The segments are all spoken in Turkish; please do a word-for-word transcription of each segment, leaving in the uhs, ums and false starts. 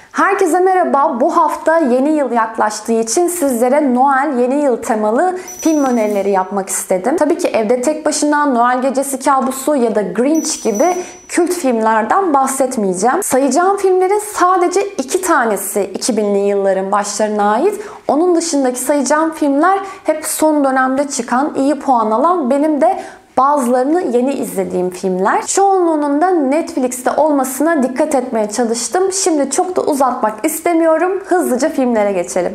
Herkese merhaba. Bu hafta yeni yıl yaklaştığı için sizlere Noel yeni yıl temalı film önerileri yapmak istedim. Tabii ki Evde Tek Başına, Noel Gecesi Kabusu ya da Grinch gibi kült filmlerden bahsetmeyeceğim. Sayacağım filmlerin sadece iki tanesi iki binli yılların başlarına ait. Onun dışındaki sayacağım filmler hep son dönemde çıkan, iyi puan alan, benim de bazılarını yeni izlediğim filmler. Çoğunluğunun da Netflix'te olmasına dikkat etmeye çalıştım. Şimdi çok da uzatmak istemiyorum. Hızlıca filmlere geçelim.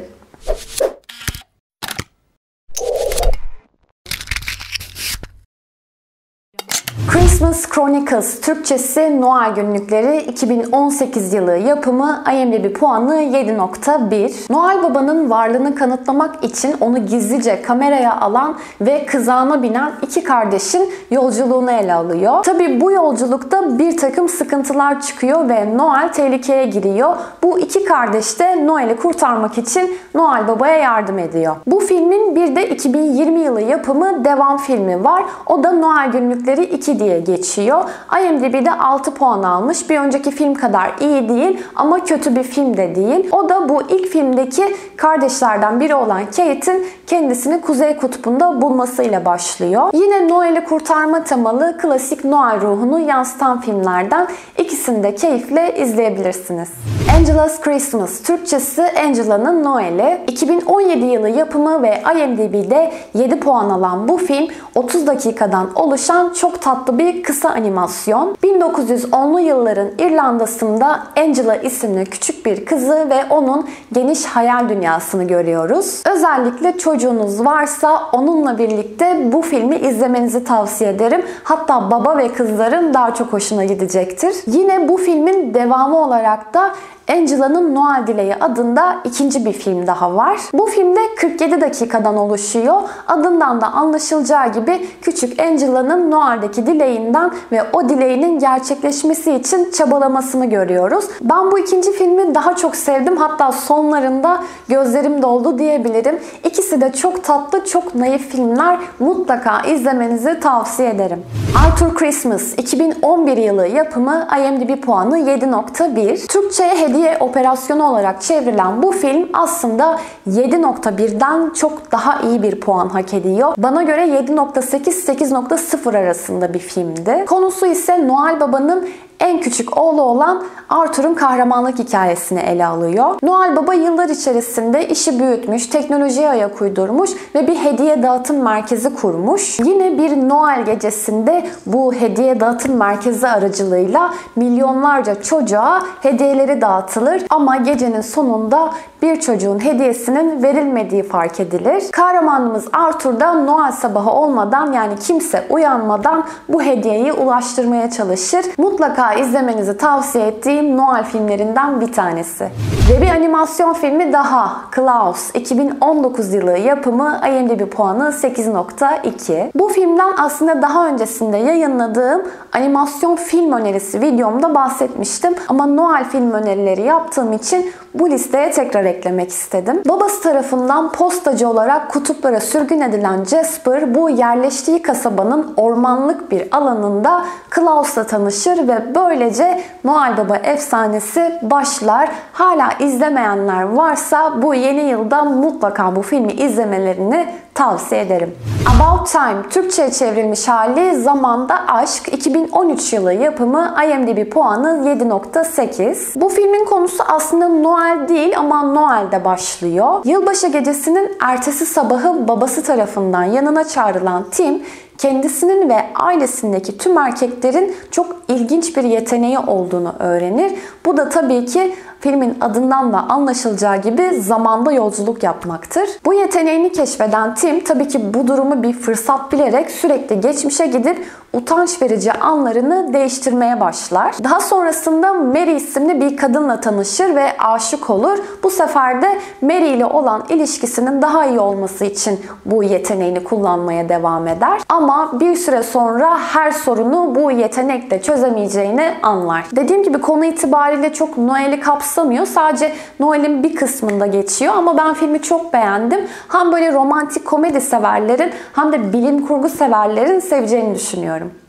Christmas Chronicles, Türkçesi Noel Günlükleri, iki bin on sekiz yılı yapımı, IMDb puanı yedi nokta bir. Noel Baba'nın varlığını kanıtlamak için onu gizlice kameraya alan ve kızağına binen iki kardeşin yolculuğunu ele alıyor. Tabii bu yolculukta bir takım sıkıntılar çıkıyor ve Noel tehlikeye giriyor. Bu iki kardeş de Noel'i kurtarmak için Noel Baba'ya yardım ediyor. Bu filmin bir de iki bin yirmi yılı yapımı devam filmi var. O da Noel Günlükleri iki diye geçiyor. IMDb'de altı puan almış. Bir önceki film kadar iyi değil ama kötü bir film de değil. O da bu ilk filmdeki kardeşlerden biri olan Kate'in kendisini Kuzey Kutbu'nda bulmasıyla başlıyor. Yine Noel'i kurtarma temalı klasik Noel ruhunu yansıtan filmlerden, ikisini de keyifle izleyebilirsiniz. Angela's Christmas, Türkçesi Angela'nın Noel'i, iki bin on yedi yılı yapımı ve IMDb'de yedi puan alan bu film otuz dakikadan oluşan çok tatlı bir kısa animasyon. bin dokuz yüz onlu yılların İrlanda'sında Angela isimli küçük bir kızı ve onun geniş hayal dünyasını görüyoruz. Özellikle çocuğunuz varsa onunla birlikte bu filmi izlemenizi tavsiye ederim. Hatta baba ve kızların daha çok hoşuna gidecektir. Yine bu filmin devamı olarak da Angela'nın Noel Dileği adında ikinci bir film daha var. Bu filmde kırk yedi dakikadan oluşuyor. Adından da anlaşılacağı gibi küçük Angela'nın Noel'deki dileğinden ve o dileğinin gerçekleşmesi için çabalamasını görüyoruz. Ben bu ikinci filmi daha çok sevdim. Hatta sonlarında gözlerim doldu diyebilirim. İkisi de çok tatlı, çok naif filmler. Mutlaka izlemenizi tavsiye ederim. Arthur Christmas, iki bin on bir yılı yapımı, IMDb puanı yedi nokta bir. Türkçe'ye hediye operasyonu olarak çevrilen bu film aslında yedi nokta birden çok daha iyi bir puan hak ediyor. Bana göre yedi nokta sekiz sekiz nokta sıfır arasında bir filmdi. Konusu ise Noel Baba'nın en küçük oğlu olan Arthur'un kahramanlık hikayesini ele alıyor. Noel Baba yıllar içerisinde işi büyütmüş, teknolojiye ayak uydurmuş ve bir hediye dağıtım merkezi kurmuş. Yine bir Noel gecesinde bu hediye dağıtım merkezi aracılığıyla milyonlarca çocuğa hediyeleri dağıtılır ama gecenin sonunda bir çocuğun hediyesinin verilmediği fark edilir. Kahramanımız Arthur da Noel sabahı olmadan, yani kimse uyanmadan bu hediyeyi ulaştırmaya çalışır. Mutlaka izlemenizi tavsiye ettiğim Noel filmlerinden bir tanesi. Ve bir animasyon filmi daha, Klaus, iki bin on dokuz yılı yapımı, IMDb puanı sekiz nokta iki. Bu filmden aslında daha öncesinde yayınladığım animasyon film önerisi videomda bahsetmiştim ama Noel film önerileri yaptığım için bu listeye tekrar eklemek istedim. Babası tarafından postacı olarak kutuplara sürgün edilen Jasper, bu yerleştiği kasabanın ormanlık bir alanında Klaus'la tanışır ve böylece Noel Baba efsanesi başlar. Hala izlemeyenler varsa bu yeni yılda mutlaka bu filmi izlemelerini tavsiye ederim. About Time, Türkçe'ye çevrilmiş hali Zamanda Aşk, iki bin on üç yılı yapımı, IMDb puanı yedi nokta sekiz. Bu filmin konusu aslında Noel değil ama Noel'de başlıyor. Yılbaşı gecesinin ertesi sabahı babası tarafından yanına çağrılan Tim, kendisinin ve ailesindeki tüm erkeklerin çok ilginç bir yeteneği olduğunu öğrenir. Bu da tabii ki filmin adından da anlaşılacağı gibi zamanda yolculuk yapmaktır. Bu yeteneğini keşfeden Tim tabii ki bu durumu bir fırsat bilerek sürekli geçmişe gidip utanç verici anlarını değiştirmeye başlar. Daha sonrasında Mary isimli bir kadınla tanışır ve aşık olur. Bu sefer de Mary ile olan ilişkisinin daha iyi olması için bu yeteneğini kullanmaya devam eder. Ama bir süre sonra her sorunu bu yetenekle çözemeyeceğini anlar. Dediğim gibi konu itibariyle çok Noel'i kapsamıyor. Sadece Noel'in bir kısmında geçiyor ama ben filmi çok beğendim. Hem böyle romantik komedi severlerin hem de bilim kurgu severlerin seveceğini düşünüyorum.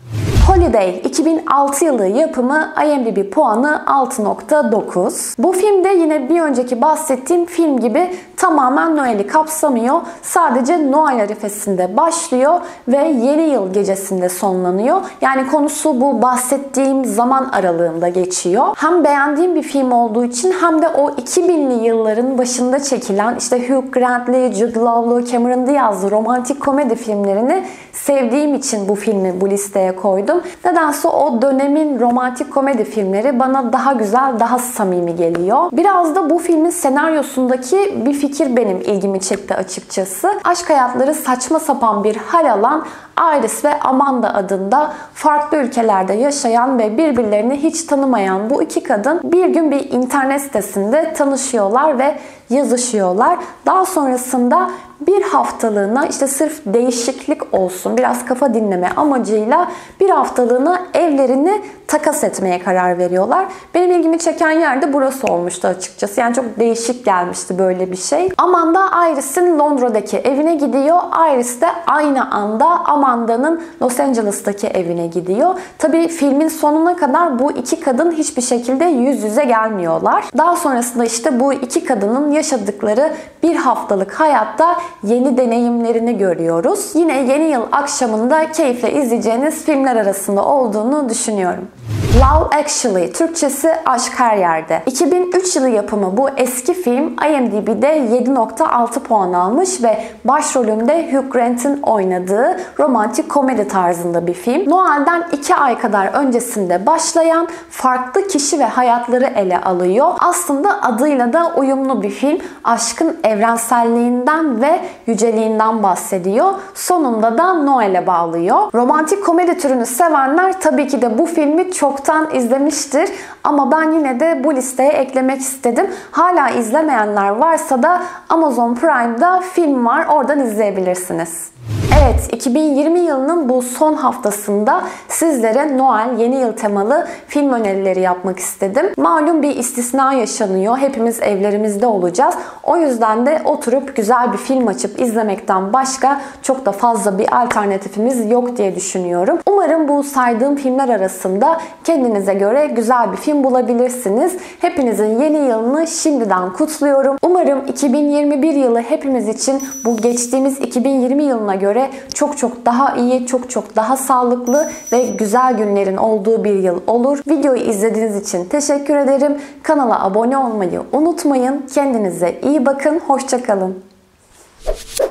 Holiday iki bin altı yılı yapımı, IMDb puanı altı nokta dokuz. Bu film de yine bir önceki bahsettiğim film gibi tamamen Noel'i kapsamıyor. Sadece Noel arifesinde başlıyor ve yeni yıl gecesinde sonlanıyor. Yani konusu bu bahsettiğim zaman aralığında geçiyor. Hem beğendiğim bir film olduğu için hem de o iki binli yılların başında çekilen işte Hugh Grant'li, Jude Law'lu, Cameron Diaz'lı romantik komedi filmlerini sevdiğim için bu filmi bu listeye koydum. Nedense o dönemin romantik komedi filmleri bana daha güzel, daha samimi geliyor. Biraz da bu filmin senaryosundaki bir fikir benim ilgimi çekti açıkçası. Aşk hayatları saçma sapan bir hal alan Iris ve Amanda adında farklı ülkelerde yaşayan ve birbirlerini hiç tanımayan bu iki kadın bir gün bir internet sitesinde tanışıyorlar ve yazışıyorlar. Daha sonrasında bir haftalığına işte sırf değişiklik olsun, biraz kafa dinleme amacıyla bir haftalığına evlerini takas etmeye karar veriyorlar. Benim ilgimi çeken yer de burası olmuştu açıkçası. Yani çok değişik gelmişti böyle bir şey. Amanda Iris'in Londra'daki evine gidiyor. Iris de aynı anda Amanda'nın Los Angeles'taki evine gidiyor. Tabii filmin sonuna kadar bu iki kadın hiçbir şekilde yüz yüze gelmiyorlar. Daha sonrasında işte bu iki kadının yaşadıkları bir haftalık hayatta yeni deneyimlerini görüyoruz. Yine yeni yıl akşamında keyifle izleyeceğiniz filmler arasında olduğunu düşünüyorum. Love Actually, Türkçesi Aşk Her Yerde. iki bin üç yılı yapımı bu eski film IMDb'de yedi nokta altı puan almış ve başrolünde Hugh Grant'in oynadığı romantik komedi tarzında bir film. Noel'den iki ay kadar öncesinde başlayan farklı kişi ve hayatları ele alıyor. Aslında adıyla da uyumlu bir film. Aşkın evrenselliğinden ve yüceliğinden bahsediyor. Sonunda da Noel'e bağlıyor. Romantik komedi türünü sevenler tabii ki de bu filmi çoktan izlemiştir ama ben yine de bu listeye eklemek istedim. Hala izlemeyenler varsa da Amazon Prime'da film var, oradan izleyebilirsiniz. Evet, iki bin yirmi yılının bu son haftasında sizlere Noel yeni yıl temalı film önerileri yapmak istedim. Malum bir istisna yaşanıyor. Hepimiz evlerimizde olacağız. O yüzden de oturup güzel bir film açıp izlemekten başka çok da fazla bir alternatifimiz yok diye düşünüyorum. Umarım bu saydığım filmler arasında kendinize göre güzel bir film bulabilirsiniz. Hepinizin yeni yılını şimdiden kutluyorum. Umarım iki bin yirmi bir yılı hepimiz için bu geçtiğimiz iki bin yirmi yılına göre çok çok daha iyi, çok çok daha sağlıklı ve güzel günlerin olduğu bir yıl olur. Videoyu izlediğiniz için teşekkür ederim. Kanala abone olmayı unutmayın. Kendinize iyi bakın. Hoşça kalın.